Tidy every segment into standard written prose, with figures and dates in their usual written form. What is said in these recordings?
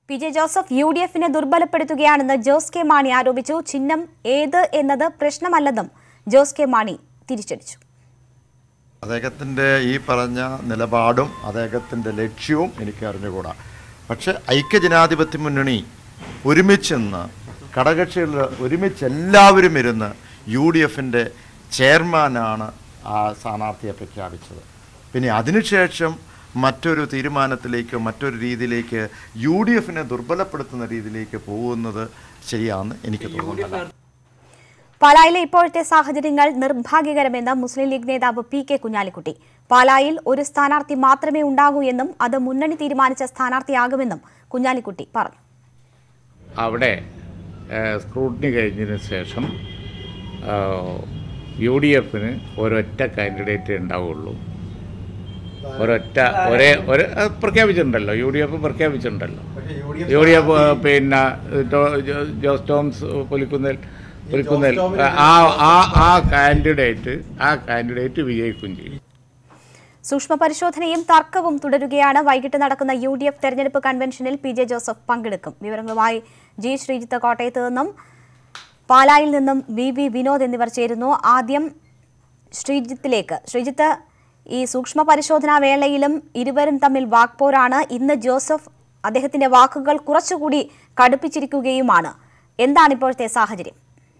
P J Joseph യു.ഡി.എഫിനെ ദുർബലപ്പെടുത്തുകയാണെന്ന് ജോസ് കെ മാണി ആരോപിച്ചു. ചിഹ്നം ഏത് എന്നത് പ്രശ്നമല്ലെന്നും ജോസ് കെ മാണി തിരിച്ചടിച്ചു. അദ്ദേഹത്തിൻ്റെ ഈ പറഞ്ഞ നിലപാടും അദ്ദേഹത്തിൻ്റെ ലക്ഷ്യവും എനിക്ക് അറിഞ്ഞുകൂടാ. പക്ഷേ ഐക്യജനാധിപത്യ മുന്നണി ഒരുമിച്ചെന്ന് ഘടകകക്ഷികൾ ഒരുമിച്ച് എല്ലാവരും ഇരുന്ന് യു.ഡി.എഫിൻ്റെ ചെയർമാനാണ് ആ സ്ഥാനാർത്ഥിയെ പ്രഖ്യാപിച്ചത്. പിന്നെ അതിനുശേഷം മറ്റൊരു തീരുമാനത്തിലേക്ക് മറ്റൊരു രീതിയിലേക്ക് യു.ഡി.എഫിനെ ദുർബലപ്പെടുത്തുന്ന രീതിയിലേക്ക് പോകുന്നത് ശരിയാണെന്ന് എനിക്ക് തോന്നുന്നില്ല. പാലായിലെ ഇപ്പോഴത്തെ സാഹചര്യങ്ങൾ നിർഭാഗ്യകരമെന്ന് മുസ്ലിം ലീഗ് നേതാവ് പി കെ കുഞ്ഞാലിക്കുട്ടി. പാലായിൽ ഒരു സ്ഥാനാർത്ഥി മാത്രമേ ഉണ്ടാകൂ എന്നും അത് മുന്നണി തീരുമാനിച്ച സ്ഥാനാർത്ഥിയാകുമെന്നും കുഞ്ഞാലിക്കുട്ടി പറഞ്ഞു. അവിടെ സ്ക്രൂട്ടിനി കഴിഞ്ഞതിന് ശേഷം യു.ഡി.എഫിന് ഒരൊറ്റ കാൻഡിഡേറ്റ് ഉണ്ടാവുള്ളൂ. പ്രഖ്യാപിച്ചിട്ടുണ്ടല്ലോ, യു.ഡി.എഫ് പ്രഖ്യാപിച്ചിട്ടുണ്ടല്ലോ. യു.ഡി.എഫ് പിന്നെ ജോസ് ടോംസ് പുലിക്കുന്നേൽ ആ കാൻഡിഡേറ്റ് വിജയിക്കുകയും ചെയ്യും. സൂക്ഷ്മ പരിശോധനയും തർക്കവും തുടരുകയാണ്. വൈകിട്ട് നടക്കുന്ന യു.ഡി.എഫ് തെരഞ്ഞെടുപ്പ് കൺവെൻഷനിൽ പി ജെ ജോസഫ് പങ്കെടുക്കും. വിവരങ്ങളുമായി ജി ശ്രീജിത്ത് കോട്ടയത്ത് നിന്നും പാലായിൽ നിന്നും വി വിനോദ് എന്നിവർ ചേരുന്നു. ആദ്യം ശ്രീജിത്തിലേക്ക്. ശ്രീജിത്ത്, ഈ സൂക്ഷ്മ പരിശോധനാ വേളയിലും ഇരുവരും തമ്മിൽ വാക്പോരാണ്. ഇന്ന് ജോസഫ് അദ്ദേഹത്തിന്റെ വാക്കുകൾ കുറച്ചുകൂടി കടുപ്പിച്ചിരിക്കുകയുമാണ്. എന്താണ് ഇപ്പോഴത്തെ സാഹചര്യം?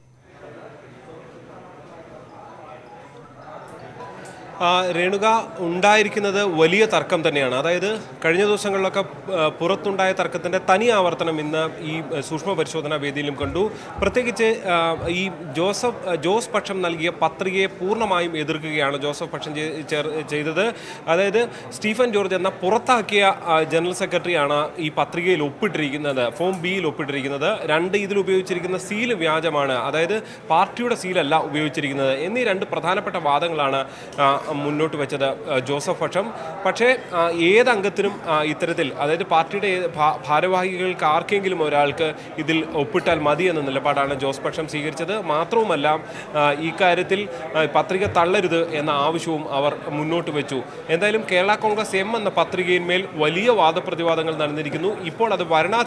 രേണുക, ഉണ്ടായിരിക്കുന്നത് വലിയ തർക്കം തന്നെയാണ്. അതായത് കഴിഞ്ഞ ദിവസങ്ങളിലൊക്കെ പുറത്തുണ്ടായ തർക്കത്തിൻ്റെ തനി ആവർത്തനം ഇന്ന് ഈ സൂക്ഷ്മ പരിശോധനാ വേദിയിലും കണ്ടു. പ്രത്യേകിച്ച് ഈ ജോസ് പക്ഷം നൽകിയ പത്രികയെ പൂർണ്ണമായും എതിർക്കുകയാണ് ജോസഫ് പക്ഷം ചെയ്തത്. അതായത് സ്റ്റീഫൻ ജോർജ് എന്ന പുറത്താക്കിയ ജനറൽ സെക്രട്ടറിയാണ് ഈ പത്രികയിൽ ഒപ്പിട്ടിരിക്കുന്നത്, ഫോം ബിയിൽ ഒപ്പിട്ടിരിക്കുന്നത്. ഇതിൽ ഉപയോഗിച്ചിരിക്കുന്ന സീല് വ്യാജമാണ്, അതായത് പാർട്ടിയുടെ സീലല്ല ഉപയോഗിച്ചിരിക്കുന്നത് എന്നീ രണ്ട് പ്രധാനപ്പെട്ട വാദങ്ങളാണ് മുന്നോട്ട് വെച്ചത് ജോസഫ് പക്ഷം. പക്ഷേ ഏതംഗത്തിനും ഇത്തരത്തിൽ, അതായത് പാർട്ടിയുടെ ഭാരവാഹികൾക്ക് ആർക്കെങ്കിലും ഒരാൾക്ക് ഇതിൽ ഒപ്പിട്ടാൽ മതി എന്ന നിലപാടാണ് ജോസ് പക്ഷം സ്വീകരിച്ചത്. മാത്രവുമല്ല, ഈ കാര്യത്തിൽ പത്രിക തള്ളരുത് എന്ന ആവശ്യവും അവർ മുന്നോട്ട് വെച്ചു. എന്തായാലും കേരള കോൺഗ്രസ് എം എന്ന പത്രികയിന്മേൽ വലിയ വാദപ്രതിവാദങ്ങൾ നടന്നിരിക്കുന്നു. ഇപ്പോൾ അത്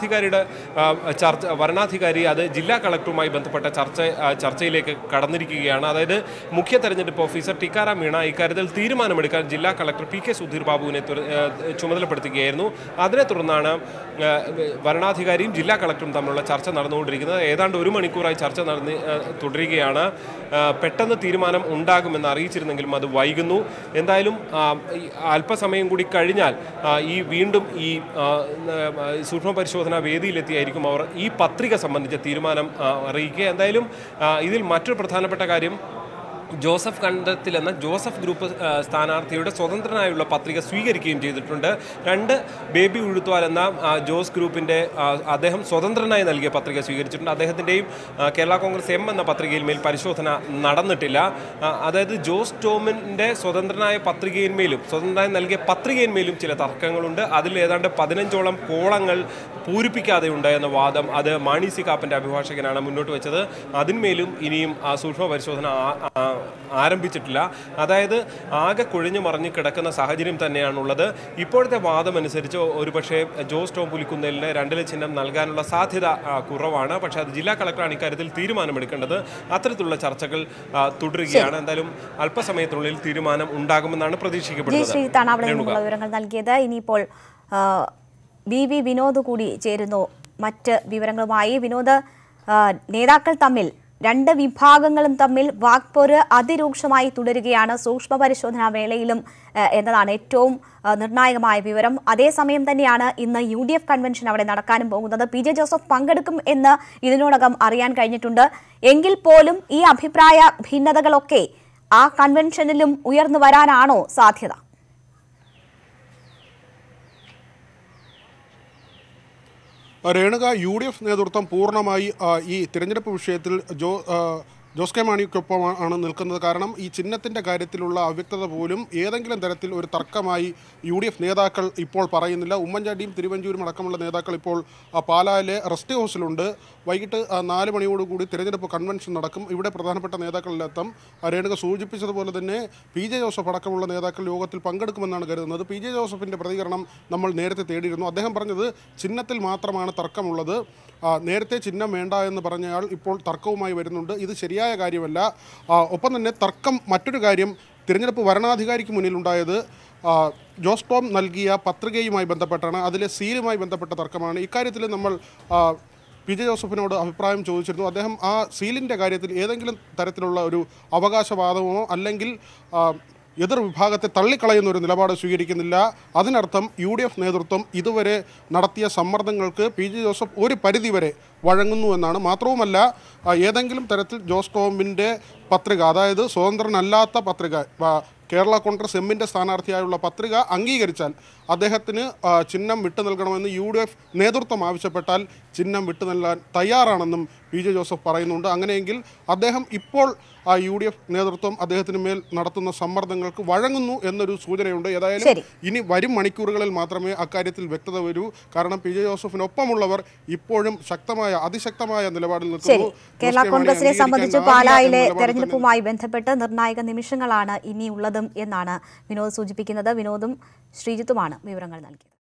വരണാധികാരി അത് ജില്ലാ കളക്ടറുമായി ബന്ധപ്പെട്ട ചർച്ചയിലേക്ക് കടന്നിരിക്കുകയാണ്. അതായത് മുഖ്യ തെരഞ്ഞെടുപ്പ് ഓഫീസർ ടിക്കാറാം മീണ ഇക്കാര്യത്തിൽ തീരുമാനമെടുക്കാൻ ജില്ലാ കളക്ടർ പി കെ സുധീർ ബാബുവിനെ ചുമതലപ്പെടുത്തുകയായിരുന്നു. അതിനെ തുടർന്നാണ് വരണാധികാരിയും ജില്ലാ കളക്ടറും തമ്മിലുള്ള ചർച്ച നടന്നുകൊണ്ടിരിക്കുന്നത്. ഏതാണ്ട് 1 മണിക്കൂറായി ചർച്ച തുടരുകയാണ്. പെട്ടെന്ന് തീരുമാനം ഉണ്ടാകുമെന്ന് അറിയിച്ചിരുന്നെങ്കിലും അത് വൈകുന്നു. എന്തായാലും അല്പസമയം കൂടി കഴിഞ്ഞാൽ വീണ്ടും ഈ സൂക്ഷ്മ പരിശോധനാ വേദിയിലെത്തിയായിരിക്കും അവർ ഈ പത്രിക സംബന്ധിച്ച തീരുമാനം അറിയിക്കുക. എന്തായാലും ഇതിൽ മറ്റൊരു പ്രധാനപ്പെട്ട കാര്യം, ജോസഫ് കണ്ടത്തിൽ എന്ന ജോസഫ് ഗ്രൂപ്പ് സ്ഥാനാർത്ഥിയുടെ സ്വതന്ത്രനായുള്ള പത്രിക സ്വീകരിക്കുകയും ചെയ്തിട്ടുണ്ട്. 2 ബേബി ഉഴുത്തുവാൽ എന്ന ജോസ് ഗ്രൂപ്പിൻ്റെ അദ്ദേഹം സ്വതന്ത്രനായി നൽകിയ പത്രിക സ്വീകരിച്ചിട്ടുണ്ട്. അദ്ദേഹത്തിൻ്റെയും കേരള കോൺഗ്രസ് എം എന്ന പത്രികയിൽ മേൽ പരിശോധന നടന്നിട്ടില്ല. അതായത് ജോസ് ടോമിൻ്റെ സ്വതന്ത്രനായി നൽകിയ പത്രികയിന്മേലും ചില തർക്കങ്ങളുണ്ട്. അതിൽ ഏതാണ്ട് 15ഓളം കോളങ്ങൾ പൂരിപ്പിക്കാതെയുണ്ട് എന്ന വാദം അത് മാണി സി കാപ്പൻ്റെ അഭിഭാഷകനാണ് മുന്നോട്ട് വെച്ചത്. അതിന്മേലും ഇനിയും സൂക്ഷ്മ പരിശോധന ആരംഭിച്ചിട്ടില്ല. അതായത് ആകെ കുഴഞ്ഞു മറിഞ്ഞു കിടക്കുന്ന സാഹചര്യം തന്നെയാണുള്ളത്. ഇപ്പോഴത്തെ വാദമനുസരിച്ച് ഒരുപക്ഷെ ജോസ് ടോം പുലിക്കുന്നേലിന് 2 ചിഹ്നം നൽകാനുള്ള സാധ്യത കുറവാണ്. പക്ഷേ അത് ജില്ലാ കളക്ടറാണ് ഇക്കാര്യത്തിൽ തീരുമാനമെടുക്കേണ്ടത്. അത്തരത്തിലുള്ള ചർച്ചകൾ തുടരുകയാണ്. എന്തായാലും അല്പസമയത്തിനുള്ളിൽ തീരുമാനം ഉണ്ടാകുമെന്നാണ് പ്രതീക്ഷിക്കപ്പെടുന്നത്. വിവരങ്ങൾ നൽകിയത്. ഇനിയിപ്പോൾ വി വിനോദ് കൂടി ചേരുന്നു മറ്റ് വിവരങ്ങളുമായി. വിനോദ്, നേതാക്കൾ തമ്മിൽ 2 വിഭാഗങ്ങളും തമ്മിൽ വാക്പോര് അതിരൂക്ഷമായി തുടരുകയാണ് സൂക്ഷ്മ പരിശോധനാ വേളയിലും എന്നതാണ് ഏറ്റവും നിർണായകമായ വിവരം. അതേസമയം തന്നെയാണ് ഇന്ന് യു.ഡി.എഫ് കൺവെൻഷൻ അവിടെ നടക്കാനും പോകുന്നത്. പി ജെ ജോസഫ് പങ്കെടുക്കും എന്ന് ഇതിനോടകം അറിയാൻ കഴിഞ്ഞിട്ടുണ്ട്. എങ്കിൽ പോലും ഈ അഭിപ്രായ ഭിന്നതകളൊക്കെ ആ കൺവെൻഷനിലും ഉയർന്നു വരാനാണോ സാധ്യത? രേണുക, യു.ഡി.എഫ് നേതൃത്വം പൂർണ്ണമായി ഈ തിരഞ്ഞെടുപ്പ് വിഷയത്തിൽ ജോസ് കെ മാണിക്കൊപ്പമാണ് നിൽക്കുന്നത്. കാരണം ഈ ചിഹ്നത്തിൻ്റെ കാര്യത്തിലുള്ള അവ്യക്തത പോലും ഏതെങ്കിലും തരത്തിൽ ഒരു തർക്കമായി UDF നേതാക്കൾ ഇപ്പോൾ പറയുന്നില്ല. ഉമ്മൻചാണ്ടിയും തിരുവഞ്ചൂരും അടക്കമുള്ള നേതാക്കൾ ഇപ്പോൾ പാലായിലെ റെസ്റ്റ് ഹൗസിലുണ്ട്. വൈകിട്ട് 4 മണിയോടുകൂടി തിരഞ്ഞെടുപ്പ് കൺവെൻഷൻ നടക്കും. ഇവിടെ പ്രധാനപ്പെട്ട നേതാക്കളെല്ലാം രേണുക സൂചിപ്പിച്ചതുപോലെ തന്നെ PJ ജോസഫ് അടക്കമുള്ള നേതാക്കൾ യോഗത്തിൽ പങ്കെടുക്കുമെന്നാണ് കരുതുന്നത്. PJ ജോസഫിൻ്റെ പ്രതികരണം നമ്മൾ നേരത്തെ തേടിയിരുന്നു. അദ്ദേഹം പറഞ്ഞത് ചിഹ്നത്തിൽ മാത്രമാണ് തർക്കമുള്ളത്. നേരത്തെ ചിഹ്നം വേണ്ട എന്ന് പറഞ്ഞയാൾ ഇപ്പോൾ തർക്കവുമായി വരുന്നുണ്ട്. ഇത് ശരിയായ കാര്യമല്ല. ഒപ്പം തന്നെ തർക്കം മറ്റൊരു കാര്യം തിരഞ്ഞെടുപ്പ് വരണാധികാരിക്ക് മുന്നിലുണ്ടായത് ജോസ് ടോം നൽകിയ പത്രികയുമായി ബന്ധപ്പെട്ടാണ്. അതിലെ സീലുമായി ബന്ധപ്പെട്ട തർക്കമാണ്. ഇക്കാര്യത്തിൽ നമ്മൾ PJ ജോസഫിനോട് അഭിപ്രായം ചോദിച്ചിരുന്നു. അദ്ദേഹം ആ സീലിൻ്റെ കാര്യത്തിൽ ഏതെങ്കിലും തരത്തിലുള്ള ഒരു അവകാശവാദമോ അല്ലെങ്കിൽ എതിർ വിഭാഗത്തെ തള്ളിക്കളയുന്ന ഒരു നിലപാട് സ്വീകരിക്കുന്നില്ല. അതിനർത്ഥം UDF നേതൃത്വം ഇതുവരെ നടത്തിയ സമ്മർദ്ദങ്ങൾക്ക് PJ ജോസഫ് ഒരു പരിധിവരെ വഴങ്ങുന്നു എന്നാണ്. മാത്രവുമല്ല, ഏതെങ്കിലും തരത്തിൽ ജോസ് ടോമിൻ്റെ പത്രിക, അതായത് സ്വതന്ത്രനല്ലാത്ത പത്രിക, കേരള കോൺഗ്രസ് എമ്മിൻ്റെ സ്ഥാനാർത്ഥിയായുള്ള പത്രിക അംഗീകരിച്ചാൽ അദ്ദേഹത്തിന് ചിഹ്നം വിട്ടു നൽകണമെന്ന് UDF നേതൃത്വം ആവശ്യപ്പെട്ടാൽ ചിഹ്നം വിട്ടു നൽകാൻ തയ്യാറാണെന്നും PJ ജോസഫ് പറയുന്നുണ്ട്. അങ്ങനെയെങ്കിൽ അദ്ദേഹം ഇപ്പോൾ UDF നേതൃത്വം അദ്ദേഹത്തിന് മേൽ നടത്തുന്ന സമ്മർദ്ദങ്ങൾക്ക് വഴങ്ങുന്നു എന്നൊരു സൂചനയുണ്ട്. ഏതായാലും ഇനി വരും മണിക്കൂറുകളിൽ മാത്രമേ അക്കാര്യത്തിൽ വ്യക്തത വരൂ. കാരണം PJ ജോസഫിനൊപ്പമുള്ളവർ ഇപ്പോഴും അതിശക്തമായ നിലപാടിൽ നിൽക്കുന്നു. കേരള കോൺഗ്രസിനെ സംബന്ധിച്ച് പാലായിലെ തെരഞ്ഞെടുപ്പുമായി ബന്ധപ്പെട്ട് നിർണായക നിമിഷങ്ങളാണ് ഇനിയുള്ളതും എന്നാണ് വിനോദ് സൂചിപ്പിക്കുന്നത്. വിനോദും ശ്രീജിത്തുമാണ് വിവരങ്ങൾ നൽകിയത്.